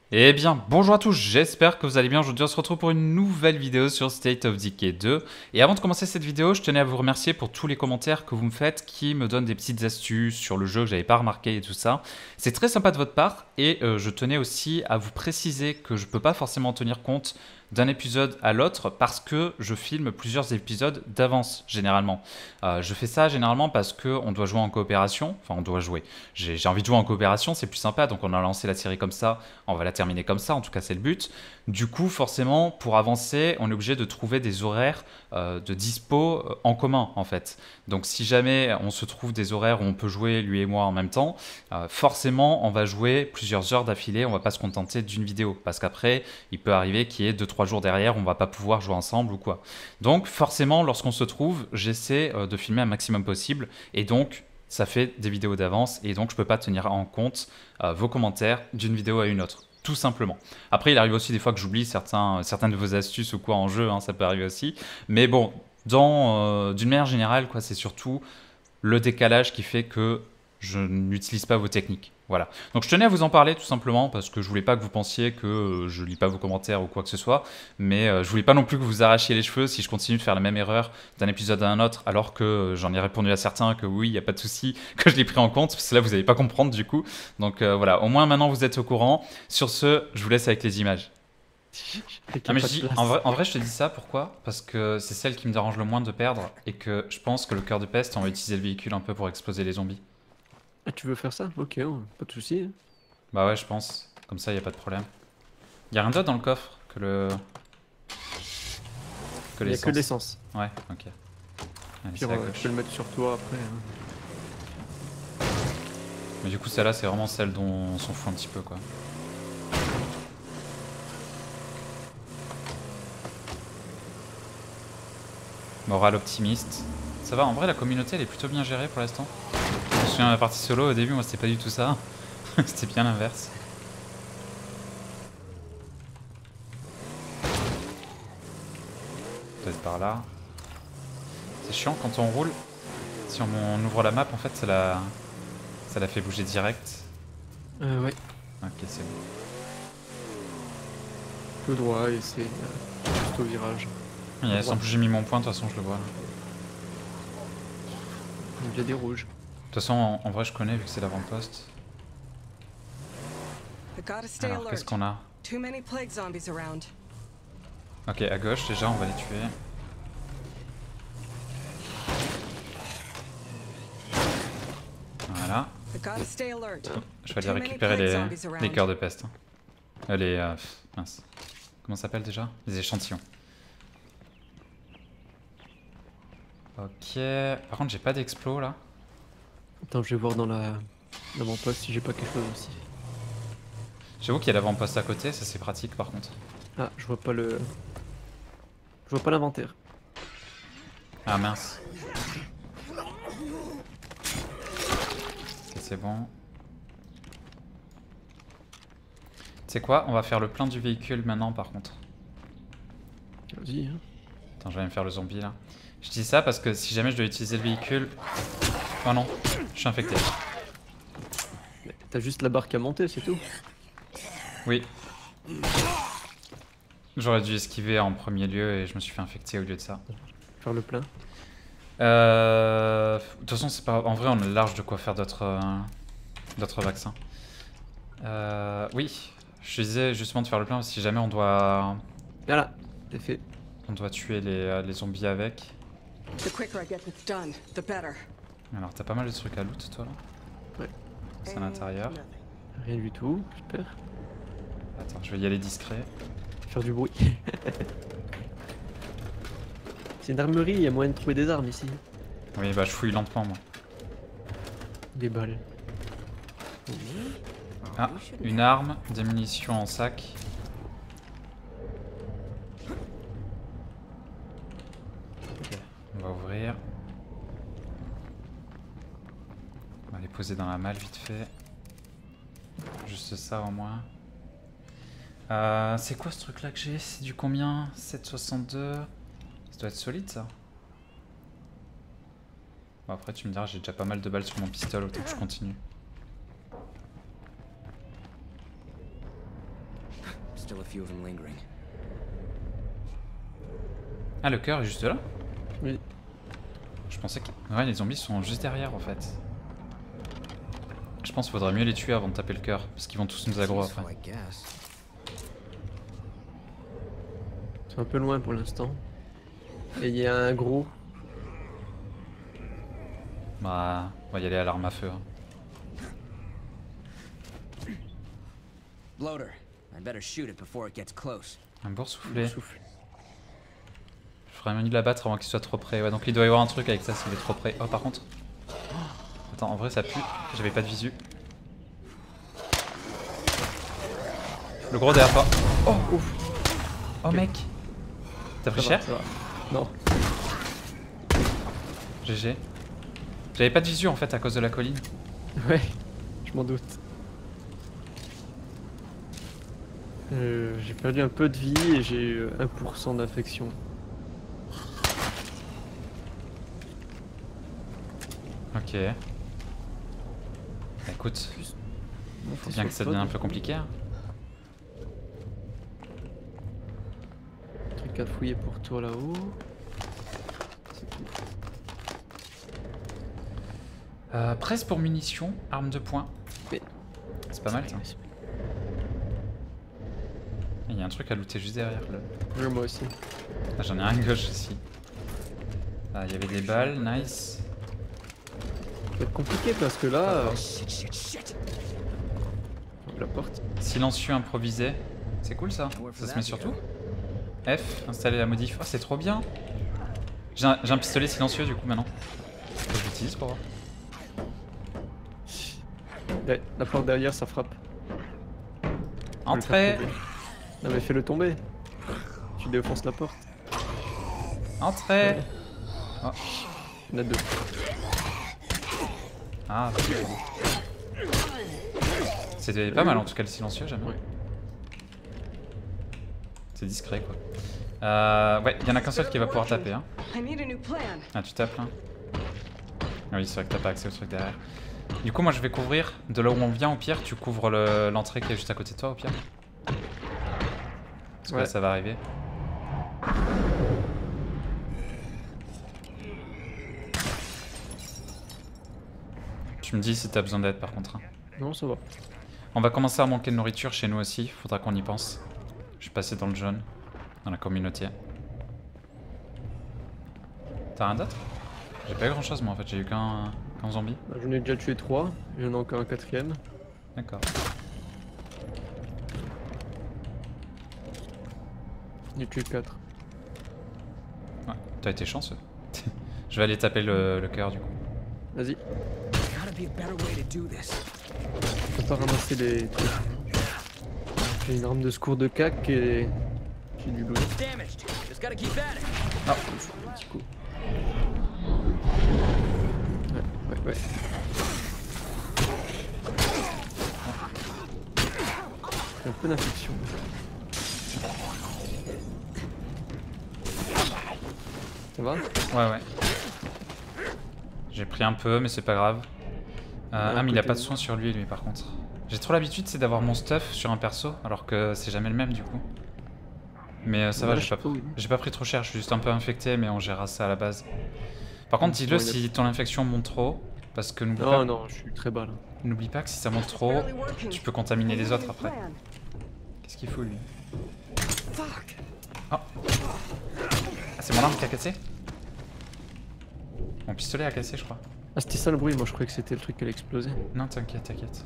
Eh bien, bonjour à tous, j'espère que vous allez bien. Aujourd'hui, on se retrouve pour une nouvelle vidéo sur State of Decay 2. Et avant de commencer cette vidéo, je tenais à vous remercier pour tous les commentaires que vous me faites qui me donnent des petites astuces sur le jeu que j'avais pas remarqué et tout ça. C'est très sympa de votre part et je tenais aussi à vous préciser que je peux pas forcément tenir compte d'un épisode à l'autre parce que je filme plusieurs épisodes d'avance généralement. Je fais ça généralement parce qu'on doit jouer en coopération, enfin on doit jouer. J'ai envie de jouer en coopération, c'est plus sympa, donc on a lancé la série comme ça, on va la terminer comme ça, en tout cas c'est le but. Du coup, forcément, pour avancer, on est obligé de trouver des horaires de dispo en commun en fait. Donc si jamais on se trouve des horaires où on peut jouer lui et moi en même temps, forcément on va jouer plusieurs heures d'affilée, on va pas se contenter d'une vidéo. Parce qu'après, il peut arriver qu'il y ait 2-3 jours derrière, on va pas pouvoir jouer ensemble ou quoi. Donc forcément, lorsqu'on se trouve, j'essaie de filmer un maximum possible. Et donc, ça fait des vidéos d'avance et donc je peux pas tenir en compte vos commentaires d'une vidéo à une autre. Tout simplement. Après, il arrive aussi des fois que j'oublie certaines de vos astuces ou quoi en jeu, hein, ça peut arriver aussi. Mais bon, d'une manière générale, quoi, c'est surtout le décalage qui fait que je n'utilise pas vos techniques. Voilà. Donc je tenais à vous en parler tout simplement parce que je voulais pas que vous pensiez que je lis pas vos commentaires ou quoi que ce soit, mais je voulais pas non plus que vous arrachiez les cheveux si je continue de faire la même erreur d'un épisode à un autre, alors que j'en ai répondu à certains que oui, il y a pas de souci, que je l'ai pris en compte, parce que là vous n'allez pas comprendre du coup. Donc voilà, au moins maintenant vous êtes au courant. Sur ce, je vous laisse avec les images. Ah mais je dis, en vrai, je te dis ça, pourquoi? Parce que c'est celle qui me dérange le moins de perdre et que je pense que le cœur de peste, on va utiliser le véhicule un peu pour exploser les zombies. Ah, tu veux faire ça? Ok, pas de souci. Bah ouais, je pense. Comme ça, y a pas de problème. Y a rien d'autre dans le coffre que Il n'y a que l'essence. l'essence. Ouais, ok. Allez, Puis c'est à tu peux gauche. le mettre sur toi après, hein. Mais du coup, celle-là, c'est vraiment celle dont on s'en fout un petit peu, quoi. Morale optimiste. Ça va, en vrai, la communauté, elle est plutôt bien gérée pour l'instant. Je me souviens de la partie solo, au début, moi, c'était pas du tout ça. C'était bien l'inverse. Peut-être par là. C'est chiant quand on roule. Si on ouvre la map, en fait, ça la fait bouger direct. Ouais, Ok, c'est bon. tout droit et c'est juste au virage. À Yes, en droite. plus, j'ai mis mon point, de toute façon, je le vois là. Il y a des rouges. De toute façon, en vrai, je connais vu que c'est l'avant-poste. Alors, qu'est-ce qu'on a? Ok, à gauche, déjà, on va les tuer. Voilà. Je vais aller récupérer les cœurs de peste. Mince. Comment ça s'appelle déjà? Les échantillons. Ok. Par contre, j'ai pas d'explos là. Attends, je vais voir dans l'avant-poste si j'ai pas quelque chose aussi. J'avoue qu'il y a l'avant-poste à côté, ça c'est pratique par contre. Ah, je vois pas le... Je vois pas l'inventaire. Ah mince. Ok, c'est bon. Tu sais quoi? On va faire le plein du véhicule maintenant par contre. Vas-y, hein. Attends, je vais aller me faire le zombie là. Je dis ça parce que si jamais je dois utiliser le véhicule... Oh non, je suis infecté. T'as juste la barque à monter, c'est tout. Oui. J'aurais dû esquiver en premier lieu et je me suis fait infecter au lieu de ça. Faire le plein. De toute façon, c'est pas... En vrai, on a large de quoi faire d'autres vaccins. Oui, je disais justement de faire le plein si jamais Voilà, c'est fait. on doit tuer les zombies avec. Alors, t'as pas mal de trucs à loot, toi, là? Ouais. C'est à l'intérieur. Rien du tout, super. Attends, je vais y aller discret. Faire du bruit. C'est une armerie, il y a moyen de trouver des armes ici. Oui, bah, je fouille lentement, moi. Des balles. Ah, une arme, des munitions en sac. Ok, on va ouvrir. On va les poser dans la malle vite fait. Juste ça au moins. C'est quoi ce truc là que j'ai? C'est du combien? 7,62. Ça doit être solide ça. Bon après tu me diras, j'ai déjà pas mal de balles sur mon pistolet, autant que je continue. still a few of them lingering. Ah, le cœur est juste là? Oui. Je pensais que... Ouais, les zombies sont juste derrière en fait. Je pense qu'il faudrait mieux les tuer avant de taper le cœur, parce qu'ils vont tous nous aggro Peaceful, après. I guess. C'est un peu loin pour l'instant. Et il y a un gros. Bah, on va y aller à l'arme à feu. Hein. Bloater, I'd better shoot it before it gets close. Un bourre-soufflé. Souffle. Je ferais mieux de l'abattre avant qu'il soit trop près. Ouais, donc il doit y avoir un truc avec ça s'il est trop près. Oh, par contre. Attends, en vrai ça pue. J'avais pas de visu. Le gros derrière toi. Oh, ouf. Oh, mec. T'as pris cher? Ça va. Non. GG. J'avais pas de visu en fait à cause de la colline. Ouais, je m'en doute. J'ai perdu un peu de vie et j'ai eu 1% d'infection. Ok. Bah, écoute, faut bien que ça devienne un peu compliqué. Hein. Truc à fouiller pour toi là-haut. Presse pour munitions, arme de poing. Mais... C'est pas mal ça. Il y a un truc à looter juste derrière là. Oui, moi aussi. Ah, j'en ai un à gauche aussi. Ah, il y avait des balles, nice. Ça va être compliqué parce que là... Shit. la porte. Silencieux improvisé. C'est cool ça. Ça se met sur tout. F, installer la modif. Oh, c'est trop bien. J'ai un pistolet silencieux du coup maintenant. Faut que je l'utilise pour voir. La porte derrière, ça frappe. Entrez. Non mais fais-le tomber. Tu défonces la porte. Entrez. Oh. Il y en a deux. Ah, c'était pas mal en tout cas le silencieux, j'aime bien. Ouais. C'est discret quoi. Ouais, il y en a qu'un seul qui va pouvoir taper. Hein. Ah, tu tapes là? Ah oui, c'est vrai que t'as pas accès au truc derrière. Du coup, moi je vais couvrir de là où on vient. Au pire, tu couvres l'entrée qui est juste à côté de toi, au pire. Parce que là, ça va arriver. Tu me dis si t'as besoin d'aide par contre. Hein. Non, ça va. On va commencer à manquer de nourriture chez nous aussi. Faudra qu'on y pense. Je suis passé dans le jaune, dans la communauté. T'as rien d'autre? J'ai pas eu grand chose moi en fait, j'ai eu qu'un zombie. Bah, j'en ai déjà tué 3, j'en ai encore un 4ème. D'accord. J'ai tué 4. Ouais, t'as été chanceux. Je vais aller taper le cœur du coup. Vas-y, Gotta be a better way to do this. je peux pas ramasser les trucs. J'ai une arme de secours de cac et j'ai du loot. Damaged. Just gotta keep at it. Ah, Un petit coup. Ouais. J'ai un peu d'infection. Ça va? ouais. J'ai pris un peu, mais c'est pas grave. Ah, mais il a pas de soin sur lui par contre. J'ai trop l'habitude, c'est d'avoir mon stuff sur un perso, alors que c'est jamais le même du coup. Mais ça va, j'ai pas pris trop cher, je suis juste un peu infecté, mais on gérera ça à la base. Par contre, dis-le si ton infection monte trop, parce que n'oublie pas... Non, je suis très bas là. N'oublie pas que si ça monte trop, tu peux contaminer les autres après. Qu'est-ce qu'il faut lui? Oh. Ah, c'est mon arme qui a cassé? Mon pistolet a cassé je crois. Ah, c'était ça le bruit, moi je croyais que c'était le truc qui allait exploser. Non, t'inquiète.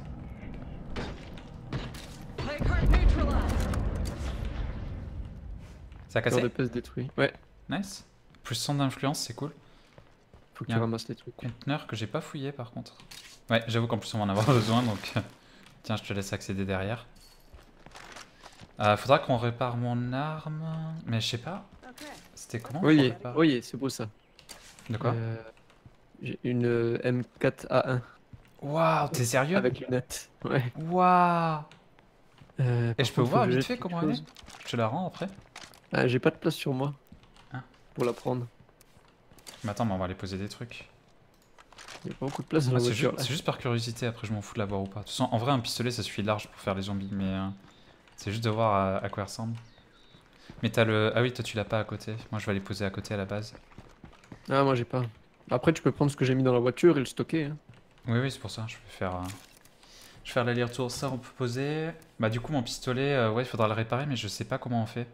Ça a Cœur cassé? de peste détruit. Ouais, Nice. Plus 100 d'influence, c'est cool. faut que Y a tu un ramasses les trucs. Conteneur que j'ai pas fouillé par contre. Ouais, j'avoue qu'en plus on va en avoir besoin donc... Tiens, je te laisse accéder derrière. Faudra qu'on répare mon arme... Mais je sais pas... C'était comment? Oui, c'est beau ça. De quoi? J'ai une M4A1. Waouh, t'es sérieux? Avec lunettes. Ouais. Waouh. Et je peux voir vite fait comment elle est? chose. Je te la rends après? Ah, j'ai pas de place sur moi. Ah. Pour la prendre. Mais attends, mais on va aller poser des trucs. Il y a pas beaucoup de place dans la C'est voiture. juste par curiosité, après je m'en fous de l'avoir ou pas. De toute façon, en vrai, un pistolet ça suffit large pour faire les zombies, mais C'est juste de voir à quoi il ressemble. Mais t'as le... Ah oui, toi tu l'as pas à côté. Moi je vais aller poser à côté à la base. Ah, moi j'ai pas. Après, tu peux prendre ce que j'ai mis dans la voiture et le stocker. Hein. Oui, oui, c'est pour ça. Je vais faire... Je vais faire l'aller-retour. Ça, on peut poser. Bah du coup, mon pistolet, ouais, il faudra le réparer, mais je sais pas comment on fait.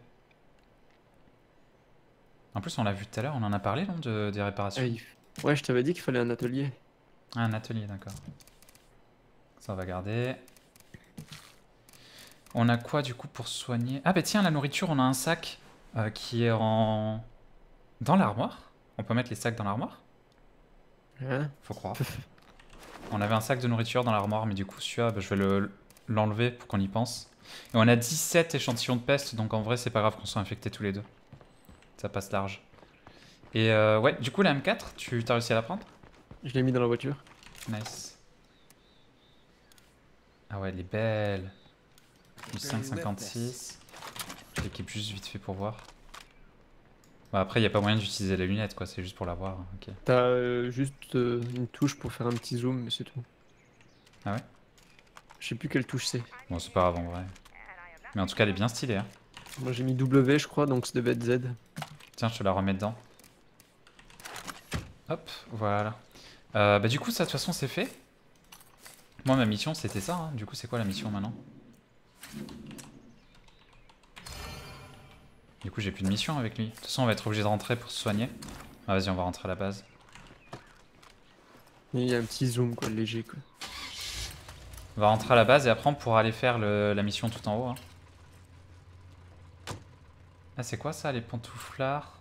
En plus, on l'a vu tout à l'heure, on en a parlé, non, des réparations. Ah, ouais, je t'avais dit qu'il fallait un atelier. Ah, un atelier, d'accord. Ça, on va garder. On a quoi, du coup, pour soigner? Ah, bah tiens, la nourriture, on a un sac qui est en... Dans l'armoire. On peut mettre les sacs dans l'armoire? Hein? Faut croire. On avait un sac de nourriture dans l'armoire, mais du coup, celui-là, bah, je vais l'enlever pour qu'on y pense. Et on a 17 échantillons de peste, donc en vrai, c'est pas grave qu'on soit infectés tous les deux. Ça passe large. Et ouais, du coup, la M4, t'as réussi à la prendre? Je l'ai mis dans la voiture. Nice. Ah ouais, elle est belle. Du 5,56. Je l'équipe juste vite fait pour voir. Bon, après, il n'y a pas moyen d'utiliser la lunette, quoi. C'est juste pour la voir. Ok. T'as juste une touche pour faire un petit zoom, mais c'est tout. Ah ouais? Je sais plus quelle touche c'est. Bon, c'est pas grave en vrai. Mais en tout cas, elle est bien stylée. Hein. Moi j'ai mis W, je crois, donc ça devait être Z. Tiens, je te la remets dedans. Hop, voilà. Bah du coup, ça, de toute façon, c'est fait. Moi, ma mission, c'était ça. Hein. Du coup, c'est quoi la mission maintenant? Du coup, j'ai plus de mission avec lui. De toute façon, on va être obligé de rentrer pour se soigner. Ah, vas-y, on va rentrer à la base. Il y a un petit zoom, quoi, léger, quoi. On va rentrer à la base et après, on pourra aller faire la mission tout en haut. Hein. Ah, c'est quoi ça, les pantouflards?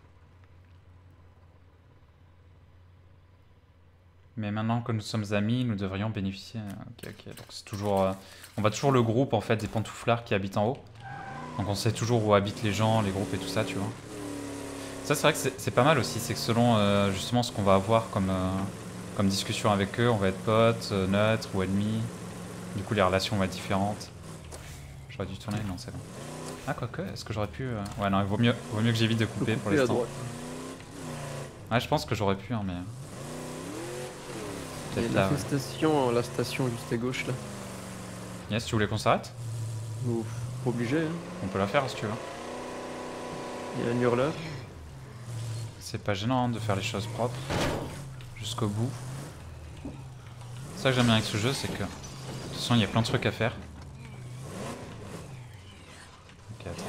Mais maintenant que nous sommes amis, nous devrions bénéficier. Ok, ok. Donc c'est toujours. On va toujours le groupe en fait des pantouflards qui habitent en haut. Donc on sait toujours où habitent les gens, les groupes et tout ça, tu vois. Ça, c'est vrai que c'est pas mal aussi. C'est que selon justement ce qu'on va avoir comme discussion avec eux, on va être potes, neutres ou ennemis. Du coup, les relations vont être différentes. J'aurais dû tourner, non, c'est bon. Ah, quoique, est-ce que j'aurais pu. Ouais, non, il vaut mieux que j'évite de couper pour à l'instant. droite. Ouais, je pense que j'aurais pu, hein, mais. Il y a une Là, ouais. infestation, la station juste à gauche là. Yes, tu voulais qu'on s'arrête? Ouf, pas obligé, hein. On peut la faire si tu veux. Il y a un hurleur. C'est pas gênant hein, de faire les choses propres jusqu'au bout. C'est ça que j'aime bien avec ce jeu, c'est que de toute façon il y a plein de trucs à faire. Ok, attends.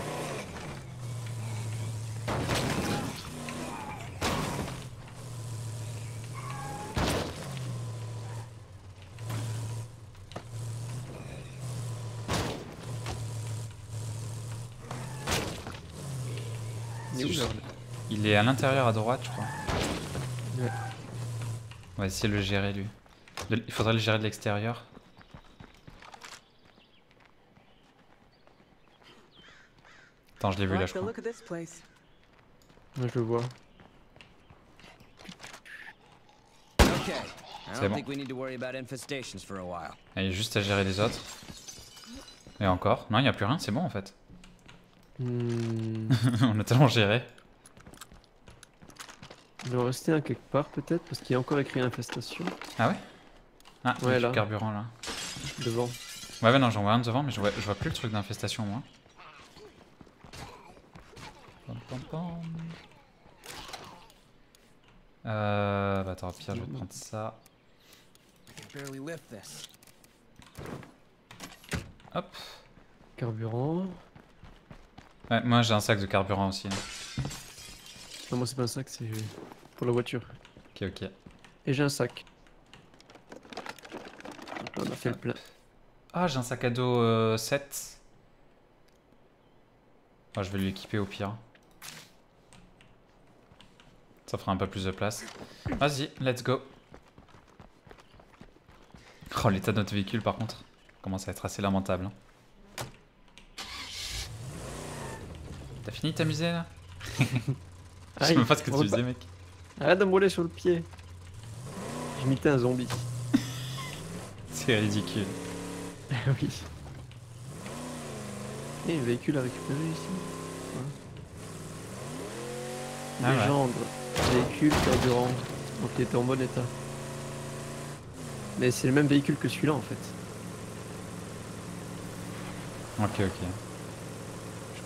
Il est où, juste- l'hurleur? Il est à l'intérieur à droite, je crois. Ouais. On va essayer de le gérer lui. Il faudrait le gérer de l'extérieur. Attends, je l'ai vu là, je crois. Look at this place. Moi je le vois. Okay. I C'est don't bon. think we need to worry about infestations for a while. Il y a juste à gérer les autres. Et encore. Non, il n'y a plus rien, c'est bon en fait. On a tellement géré. Il doit en rester un quelque part peut-être parce qu'il y a encore écrit infestation Ah ouais? Ah, il y a Ouais, du là. carburant là. devant. Ouais, non, j'en vois un devant, mais je vois plus le truc d'infestation, moi. Pom, pom, pom. Bah attends, au pire, je vais prendre ça. I can barely lift this. Hop. Carburant. Ouais, moi j'ai un sac de carburant aussi. Hein. Non, moi c'est pas un sac, c'est pour la voiture. Ok, ok. Et j'ai un sac. Donc là, on a fait le plein. Ah, j'ai un sac à dos 7. Ah, je vais l'équiper au pire. Ça fera un peu plus de place. Vas-y, let's go. Oh, l'état de notre véhicule par contre commence à être assez lamentable. Hein. T'as fini de t'amuser là? Je sais Aïe, même pas ce que on tu va faisais pas- mec. Arrête de me rouler sur le pied. J'imitais un zombie. C'est ridicule. Oui. Et un véhicule à récupérer ici. Ah ouais. Légende. Véhicule, carburant. Donc il était en bon état. Mais c'est le même véhicule que celui-là en fait. Ok, ok.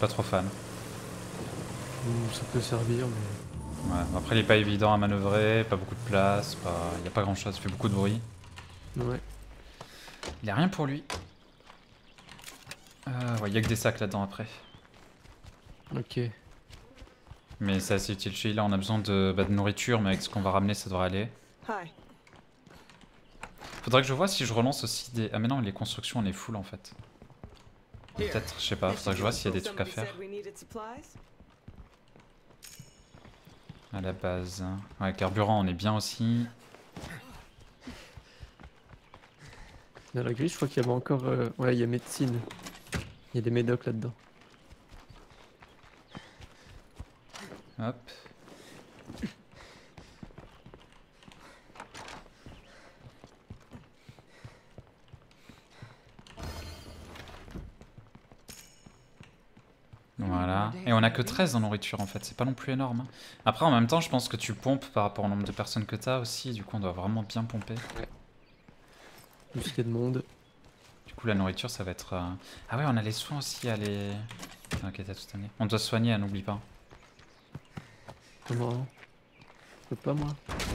pas trop fan. Ça peut servir, mais... Ouais, après il est pas évident à manœuvrer, pas beaucoup de place, il y a pas grand chose, il fait beaucoup de bruit. Ouais. Il a rien pour lui. Ouais, il y a que des sacs là-dedans après. Ok. Mais c'est assez utile chez lui, là on a besoin de nourriture, mais avec ce qu'on va ramener ça devrait aller. Hi. Faudrait que je vois si je relance aussi des... Ah mais non, les constructions on est full en fait. Peut-être, je sais pas, faudrait que je vois s'il y a des trucs à faire. À la base. Ouais, carburant on est bien aussi. Dans la grille, je crois qu'il y avait encore... Ouais, il y a médecine. Il y a des médocs là-dedans. Hop. Voilà. Et on a que 13 en nourriture en fait, c'est pas non plus énorme. Hein. Après en même temps je pense que tu pompes par rapport au nombre de personnes que t'as aussi, du coup on doit vraiment bien pomper. Plus qu'il y a de monde. Du coup la nourriture ça va être... Ah ouais on a les soins aussi à les... Ok t'as tout amené. On doit se soigner, n'oublie pas. Comment? Je peux pas moi.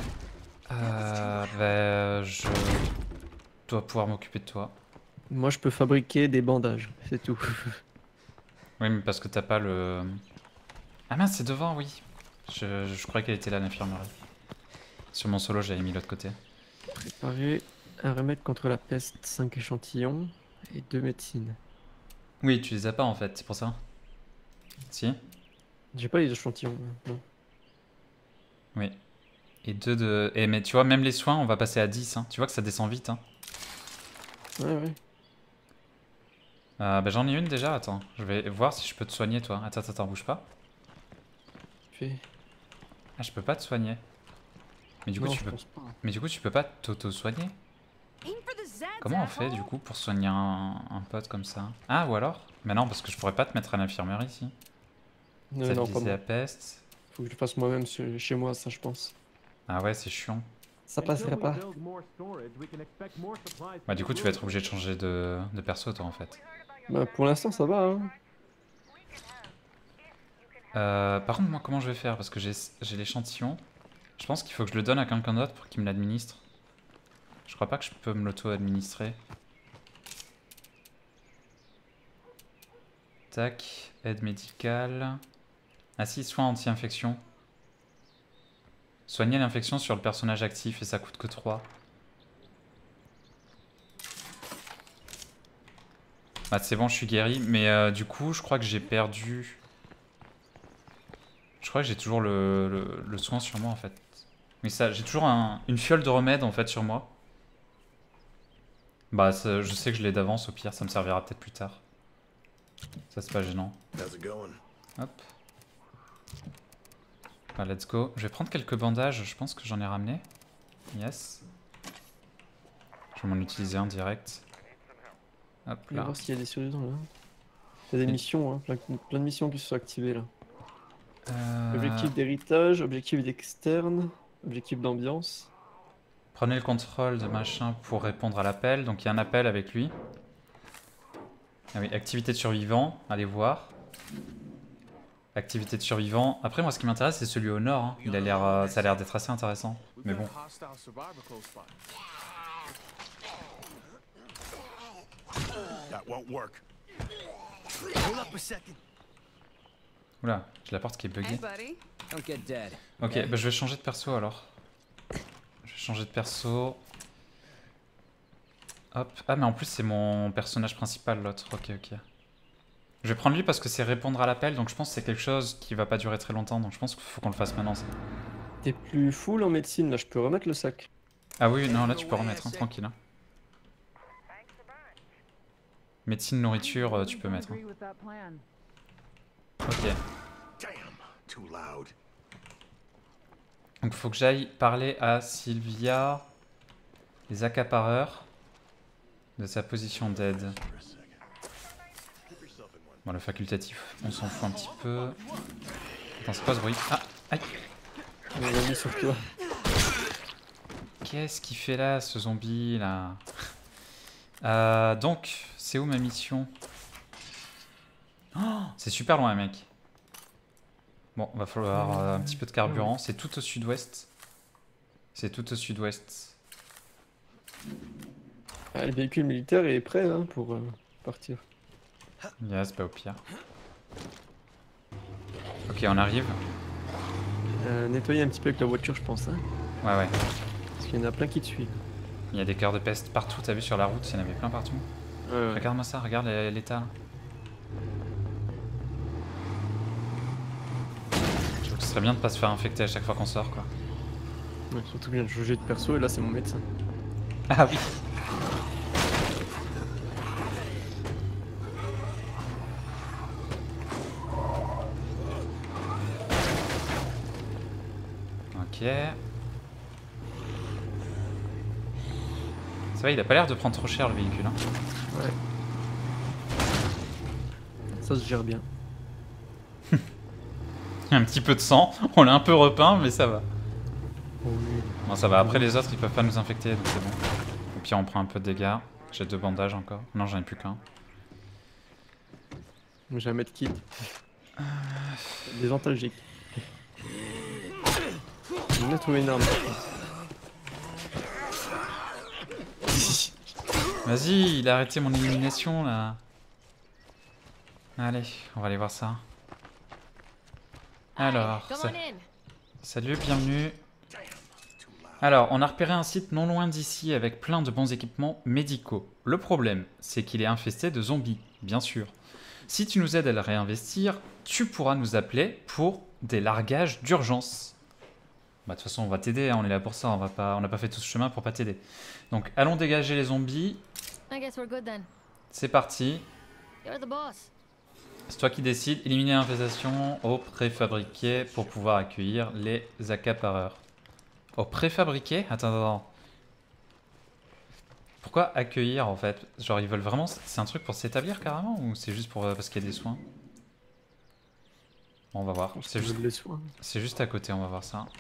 Je dois pouvoir m'occuper de toi. Moi, je peux fabriquer des bandages, c'est tout. Oui mais parce que t'as pas le... Ah mince c'est devant oui. Je croyais qu'elle était là l'infirmerie. Sur mon solo j'avais mis l'autre côté. Préparer un remède contre la peste, 5 échantillons et 2 médecines. Oui tu les as pas en fait, c'est pour ça. Si. J'ai pas les échantillons, non. Oui. Et 2 de... mais tu vois, même les soins, on va passer à 10. Hein. Tu vois que ça descend vite. Hein. Ouais, ouais. Bah, j'en ai une déjà, attends. Je vais voir si je peux te soigner, toi. Attends, bouge pas. Fais. Ah, je peux pas te soigner. Mais du coup, Non, tu je peux... pense pas. Mais du coup, tu peux pas t'auto-soigner. Comment on fait, du coup, pour soigner un pote comme ça? Ah, ou alors? Mais non, parce que je pourrais pas te mettre à l'infirmerie, ici. Non, Ça non, pas visait moi. la peste. Faut que je le fasse moi-même chez moi, ça, je pense. Ah ouais, c'est chiant. Ça passerait pas. Bah, du coup, tu vas être obligé de changer de perso, toi, en fait. Bah, pour l'instant, ça va, hein. Par contre, moi, comment je vais faire? Parce que j'ai l'échantillon. Je pense qu'il faut que je le donne à quelqu'un d'autre pour qu'il me l'administre. Je crois pas que je peux me l'auto-administrer. Tac, aide médicale. Ah si, soins anti-infection. Soigner l'infection sur le personnage actif et ça coûte que 3. Ah c'est bon, je suis guéri, mais du coup, je crois que j'ai perdu... Je crois que j'ai toujours le soin sur moi en fait. Oui, ça, j'ai toujours une fiole de remède en fait sur moi. Bah, je sais que je l'ai d'avance, au pire, ça me servira peut-être plus tard. Ça, c'est pas gênant. Hop. Bah, let's go. Je vais prendre quelques bandages, je pense que j'en ai ramené. Yes. Je vais m'en utiliser un direct. Hop On va là. voir s'il y a des survivants là. Il y a des missions, hein. Plein de missions qui se sont activées là. Objectif d'héritage, objectif d'externe, objectif d'ambiance. Prenez le contrôle de machin pour répondre à l'appel. Donc il y a un appel avec lui. Ah oui, activité de survivant, allez voir. Activité de survivant. Après moi ce qui m'intéresse c'est celui au nord. Hein. Il a l'air, ça a l'air d'être assez intéressant. Mais bon. Oula, j'ai la porte qui est buggée. Don't get dead. Ok, bah je vais changer de perso alors. Je vais changer de perso. Hop. Ah mais en plus c'est mon personnage principal l'autre. Ok. Je vais prendre lui parce que c'est répondre à l'appel. Donc je pense que c'est quelque chose qui va pas durer très longtemps. Donc je pense qu'il faut qu'on le fasse maintenant ça. T'es plus full en médecine là, je peux remettre le sac. Ah oui, non là tu peux remettre, hein, tranquille. Hein. Médecine, nourriture, tu peux mettre. Hein. Ok. Donc faut que j'aille parler à Sylvia, les accapareurs, de sa position d'aide. Bon, le facultatif, on s'en fout un petit peu. Attends, c'est quoi ce bruit? Ah, aïe! On l'a mis sur toi. Qu'est-ce qu'il fait là, ce zombie là? Donc, c'est où ma mission? Oh, c'est super loin, mec. Bon, va falloir un petit peu de carburant. C'est tout au sud-ouest. C'est tout au sud-ouest. Ah, le véhicule militaire est prêt hein, pour partir. Yes, pas au pire. Ok, on arrive. Nettoyer un petit peu avec la voiture, je pense. Hein, Ouais, ouais. parce qu'il y en a plein qui te suivent. Il y a des cœurs de peste partout. T'as vu sur la route, il y en avait plein partout. Ouais. Regarde-moi ça, regarde l'état. Là. Je trouve que ce serait bien de pas se faire infecter à chaque fois qu'on sort, quoi. Ouais, surtout que je viens de changer de perso et là c'est mon médecin. Ah oui. Ok. Ça va, il a pas l'air de prendre trop cher le véhicule. Hein. Ouais. Ça se gère bien. Il y a un petit peu de sang, on l'a un peu repeint, mais ça va. Oui. Bon, ça va. Après, les autres, ils peuvent pas nous infecter, donc c'est bon. Au pire, on prend un peu de dégâts. J'ai 2 bandages encore. Non, j'en ai plus qu'un. J'ai un medkit. Des antalgiques. On a trouvé une arme. Vas-y, il a arrêté mon élimination là. Allez, on va aller voir ça. Alors, salut, bienvenue. Alors, on a repéré un site non loin d'ici avec plein de bons équipements médicaux. Le problème, c'est qu'il est infesté de zombies, bien sûr. Si tu nous aides à le réinvestir, tu pourras nous appeler pour des largages d'urgence. Bah, de toute façon, on va t'aider, hein, on est là pour ça, on n'a pas fait tout ce chemin pour pas t'aider. Donc, allons dégager les zombies. C'est parti. C'est toi qui décides. Éliminer l'infestation au préfabriqué pour pouvoir accueillir les accapareurs. Au préfabriqué? Attends. Pourquoi accueillir en fait? Genre ils veulent vraiment... C'est un truc pour s'établir carrément ou c'est juste pour parce qu'il y a des soins? Bon, on va voir. C'est juste à côté, on va voir ça.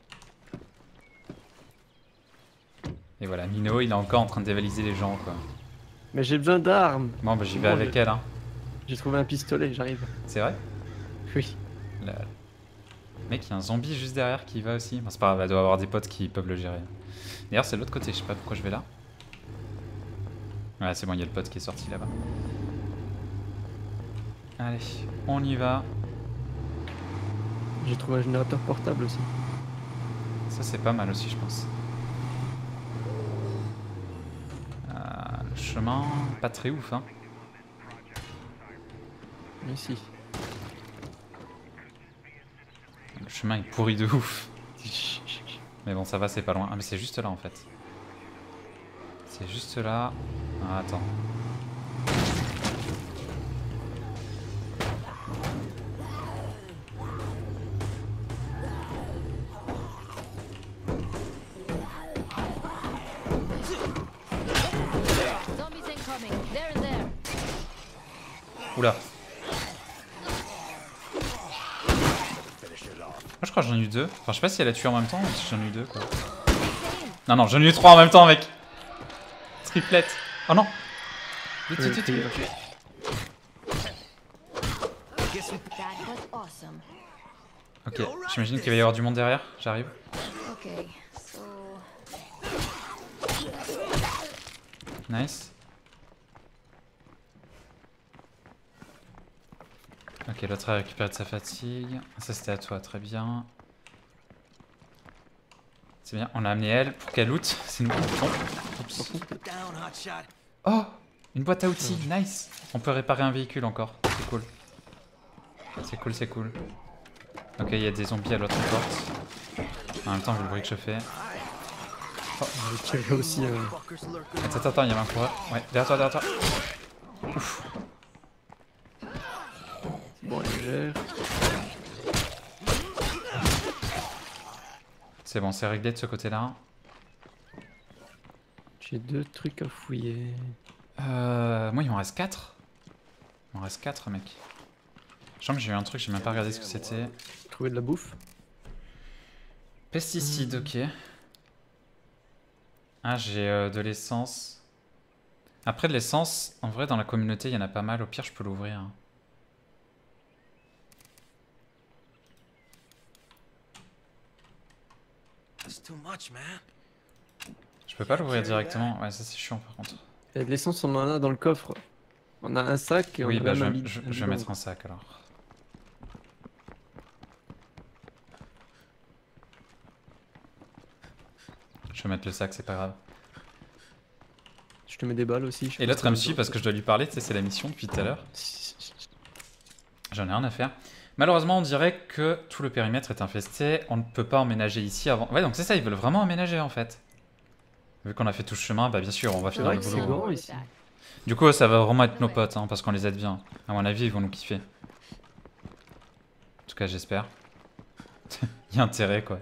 Et voilà, Nino il est encore en train de dévaliser les gens quoi. Mais j'ai besoin d'armes. Bon bah j'y vais avec elle hein. J'ai trouvé un pistolet, j'arrive. C'est vrai? Oui. Mec, il y a un zombie juste derrière qui y va aussi. Bon, c'est pas grave, elle doit avoir des potes qui peuvent le gérer. D'ailleurs, c'est de l'autre côté, je sais pas pourquoi je vais là. Ouais, c'est bon, il y a le pote qui est sorti là-bas. Allez, on y va. J'ai trouvé un générateur portable aussi. Ça, c'est pas mal aussi, je pense. Le chemin, pas très ouf, hein. Mais si. Le chemin est pourri de ouf. Mais bon, ça va, c'est pas loin. Ah, mais c'est juste là en fait. C'est juste là. Ah, attends. Oula. Je crois que j'en ai eu 2. Enfin, je sais pas si elle a tué en même temps ou si j'en ai eu 2 quoi. Non, j'en ai eu 3 en même temps, mec. Triplette. Oh non. Vite. Ok, j'imagine qu'il va y avoir du monde derrière. J'arrive. Nice. Ok, l'autre a récupéré de sa fatigue. Ça c'était à toi, très bien. C'est bien, on a amené elle pour qu'elle loot. C'est nous. Oups. Oh, une boîte à outils, nice. On peut réparer un véhicule encore, c'est cool. C'est cool. Ok, il y a des zombies à l'autre porte. En même temps, vu le bruit que je fais. Oh, j'ai tiré aussi. Attends, il y avait un coureur. Ouais, derrière toi. Ouf. Bon, elle gère. C'est bon, c'est réglé de ce côté-là. J'ai 2 trucs à fouiller. Moi, il m'en reste 4. Il m'en reste 4, mec. Je sens que j'ai eu un truc, j'ai même pas regardé ce que c'était. Trouver de la bouffe. Pesticides, ok. Ah, j'ai de l'essence. Après, de l'essence, en vrai, dans la communauté, il y en a pas mal. Au pire, je peux l'ouvrir. Hein. too much, man. Je peux pas l'ouvrir directement. Ouais, ça c'est chiant par contre. Il y a de l'essence, on en a dans le coffre. On a un sac et Oui, on a bah même je vais bidon. mettre un sac alors. Je vais mettre le sac, c'est pas grave. Je te mets des balles aussi. Et l'autre elle me suit parce que je dois lui parler, tu sais, c'est la mission depuis tout à l'heure. J'en ai rien à faire. Malheureusement, on dirait que tout le périmètre est infesté. On ne peut pas emménager ici avant. Ouais, donc c'est ça, ils veulent vraiment emménager en fait. Vu qu'on a fait tout ce chemin, bah bien sûr, on va C'est faire vrai le que c'est boulot. grand ici. Du coup, ça va vraiment être nos potes, hein, parce qu'on les aide bien. À mon avis, ils vont nous kiffer. En tout cas, j'espère. Il y a intérêt, quoi.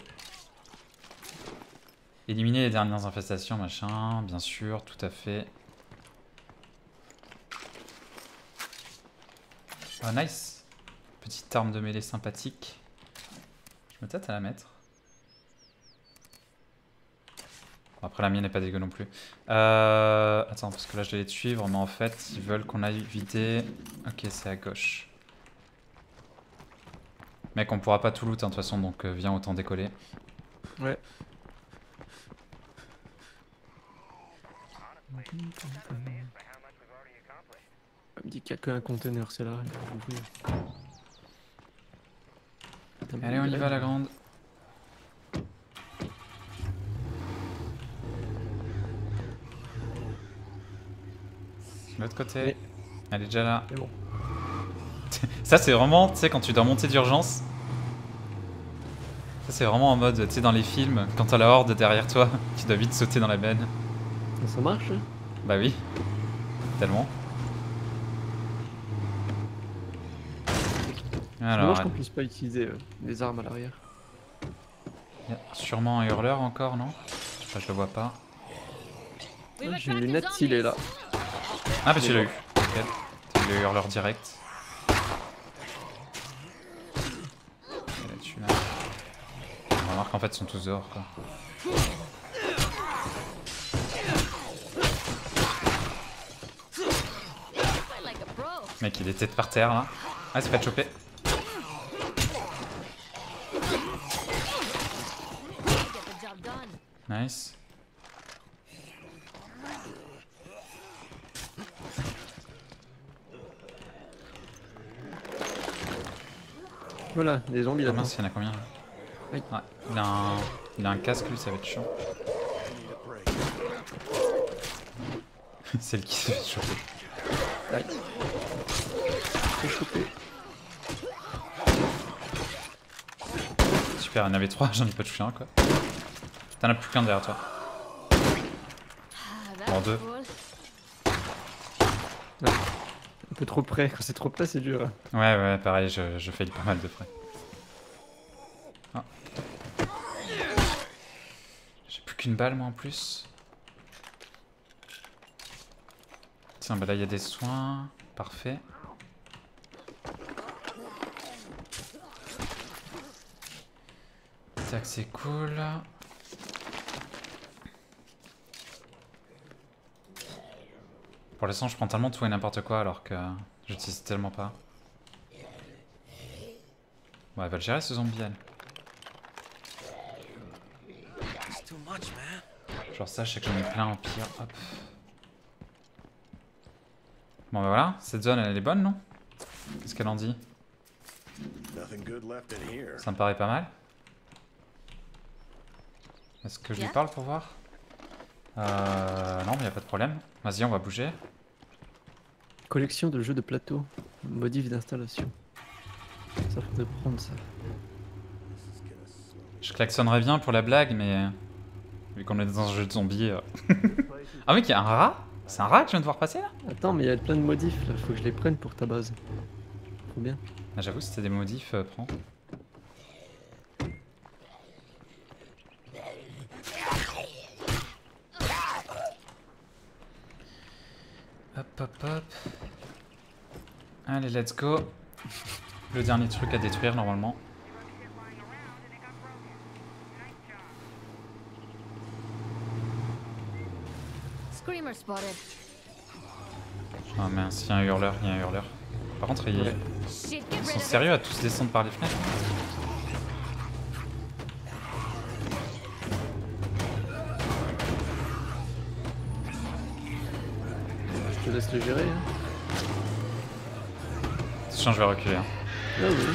Éliminer les dernières infestations, machin, bien sûr, tout à fait. Oh, nice. Petite arme de mêlée sympathique. Je me tâte à la mettre. Bon, après, la mienne n'est pas dégueu non plus. Attends, parce que là, je dois les suivre, mais en fait, ils veulent qu'on aille vider. Ok, c'est à gauche. Mec, on pourra pas tout loot, hein, de toute façon, donc viens, autant décoller. Ouais. Elle me dit qu'il n'y a qu'un conteneur, c'est là. Allez, on y va, la grande. L'autre côté. Oui. Elle est déjà là. C'est bon. Ça, c'est vraiment, tu sais, quand tu dois monter d'urgence. Ça, c'est vraiment en mode, tu sais, dans les films, quand t'as la horde derrière toi, tu dois vite sauter dans la benne. Ça marche hein? Bah oui. Tellement. C'est Alors, dommage qu'on puisse pas utiliser les armes à l'arrière. y a sûrement un hurleur encore, non? Enfin, je le vois pas. Ah, j'ai une lunette s'il est là. Ah bah tu l'as eu. Ok. T'as eu le hurleur direct. Et là-dessus, là. On remarque qu'en fait ils sont tous dehors quoi. Mec il est tête par terre là. Ah c'est pas de choper. Nice. Voilà, des zombies Ah là-dedans. mince, il y en a combien là? Oui. Ouais, il a un casque lui, ça va être chiant. C'est le qui se fait choper. Aïe. Je suis chopé. Super, il y en avait 3, j'en ai pas touché un quoi. T'en as plus qu'un derrière toi. Bon, 2. Un peu trop près, quand c'est trop près c'est dur. Ouais, pareil, je fail pas mal de frais. Ah. J'ai plus qu'une balle moi en plus. Tiens, bah là il y a des soins. Parfait. Tac, c'est cool. Pour l'instant, je prends tellement tout et n'importe quoi alors que j'utilise tellement pas. Bon, elle va le gérer ce zombie, elle. Genre ça, je sais que j'en ai plein en pire. Hop. Bon, bah voilà, cette zone, elle est bonne, non? Qu'est-ce qu'elle en dit? Ça me paraît pas mal. Est-ce que je lui parle pour voir? Non, mais y a pas de problème. Vas-y, on va bouger. Collection de jeux de plateau. Modif d'installation. Ça faudrait prendre ça. Je klaxonnerais bien pour la blague, mais vu qu'on est dans un jeu de zombies. Ah mec, il y a un rat? C'est un rat que je viens de voir passer là? Attends, mais il y a plein de modifs là, faut que je les prenne pour ta base. Trop bien. Ah, j'avoue, si t'as des modifs, prends. Hop. Allez, let's go. Le dernier truc à détruire normalement. Screamer spotted. Ah mince, il y a un hurleur, Par contre, Ouais. Shit, get ils rid sont of sérieux à tous descendre par les fenêtres? Je te laisse le gérer. Hein. Sinon je vais reculer. Hein. Ah oui.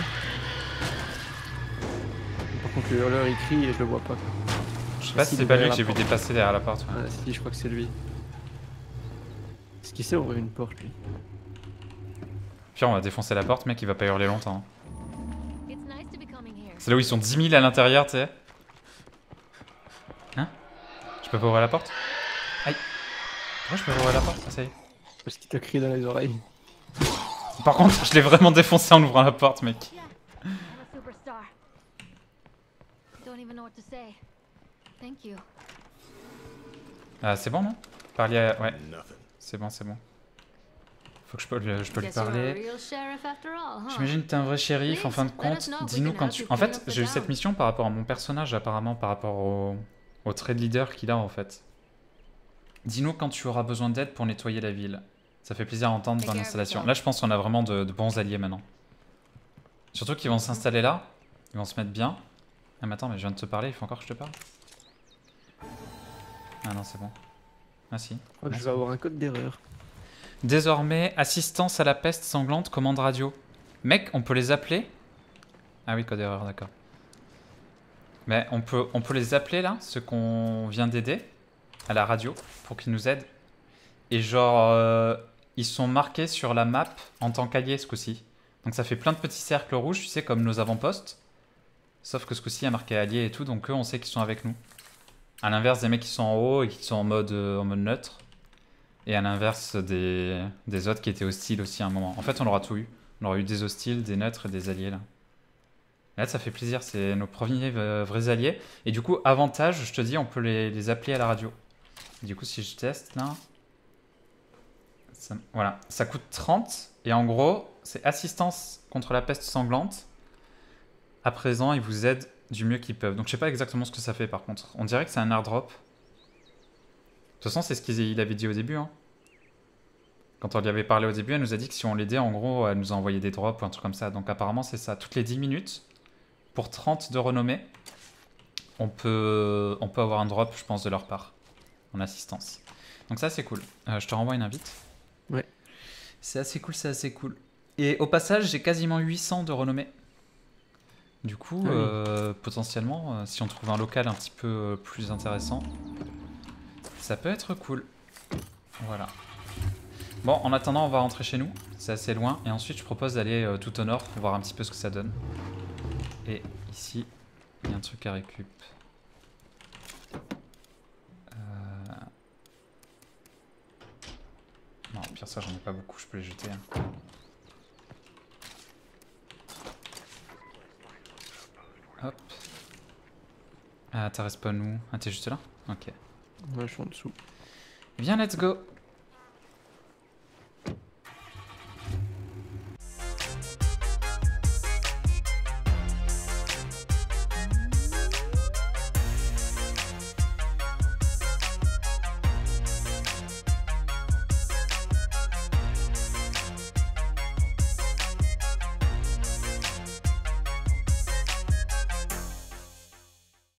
Par contre le hurleur il crie et je le vois pas. Quoi. Je sais pas si c'est pas lui que j'ai vu dépasser derrière la porte. Ouais. Ah si, je crois que c'est lui. Est-ce qu'il sait ouvrir une porte lui? Puis on va défoncer la porte, mec, il va pas hurler longtemps. It's nice to be coming here. C'est là où ils sont 10 000 à l'intérieur, tu sais. Hein? Je peux pas ouvrir la porte? Aïe. Pourquoi je peux pas ouvrir la porte? Ah, ça y est. Parce qu'il t'a crié dans les oreilles. Par contre, je l'ai vraiment défoncé en ouvrant la porte, mec. I'm a superstar. Don't even know what to say. Thank you. Ah, c'est bon, non? Parler à... Ouais. C'est bon, c'est bon. Faut que je peux lui Guess you're a parler. real shérif after all, huh? J'imagine que t'es un vrai shérif, en fin de compte. Dis-nous quand tu... En fait, j'ai eu cette mission par rapport à mon personnage, apparemment, par rapport au trade leader qu'il a, en fait. Dis-nous quand tu auras besoin d'aide pour nettoyer la ville. Ça fait plaisir à entendre dans l'installation. Là, je pense qu'on a vraiment de bons alliés maintenant. Surtout qu'ils vont s'installer là. Ils vont se mettre bien. Ah, mais attends, mais je viens de te parler, il faut encore que je te parle. Ah non, c'est bon. Ah si. Je crois que je vais avoir un code d'erreur. Désormais, assistance à la peste sanglante, commande radio. Mec, on peut les appeler? Ah oui, code erreur, d'accord. Mais on peut les appeler là, ceux qu'on vient d'aider, à la radio, pour qu'ils nous aident. Et genre, ils sont marqués sur la map en tant qu'alliés ce coup-ci. Donc ça fait plein de petits cercles rouges, tu sais, comme nos avant-postes. Sauf que ce coup-ci, il y a marqué alliés et tout, donc eux, on sait qu'ils sont avec nous. À l'inverse des mecs qui sont en haut et qui sont en mode neutre. Et à l'inverse des autres qui étaient hostiles aussi à un moment. En fait, on aura tout eu. On aura eu des hostiles, des neutres et des alliés là. Là, ça fait plaisir, c'est nos premiers vrais alliés. Et du coup, avantage, je te dis, on peut les appeler à la radio. Du coup, si je teste là... voilà, ça coûte 30. Et en gros, c'est assistance contre la peste sanglante. À présent, ils vous aident du mieux qu'ils peuvent. Donc je sais pas exactement ce que ça fait par contre. On dirait que c'est un airdrop. De toute façon, c'est ce qu'il avait dit au début. Hein. Quand on lui avait parlé au début, elle nous a dit que si on l'aidait, en gros, elle nous envoyait des drops ou un truc comme ça. Donc apparemment, c'est ça. Toutes les 10 minutes, pour 30 de renommée, on peut avoir un drop, je pense, de leur part. En assistance. Donc ça, c'est cool. Je te renvoie une invite. Ouais. C'est assez cool, c'est assez cool. Et au passage, j'ai quasiment 800 de renommée. Du coup, potentiellement, si on trouve un local un petit peu plus intéressant, ça peut être cool. Voilà. Bon, en attendant, on va rentrer chez nous. C'est assez loin. Et ensuite, je propose d'aller tout au nord pour voir un petit peu ce que ça donne. Et ici, il y a un truc à récup. Non, pire ça, j'en ai pas beaucoup. Je peux les jeter. Hein. Hop. Ah, t'as respawn où? Ah, t'es juste là? Ok. Ouais, je suis en dessous. Viens, let's go!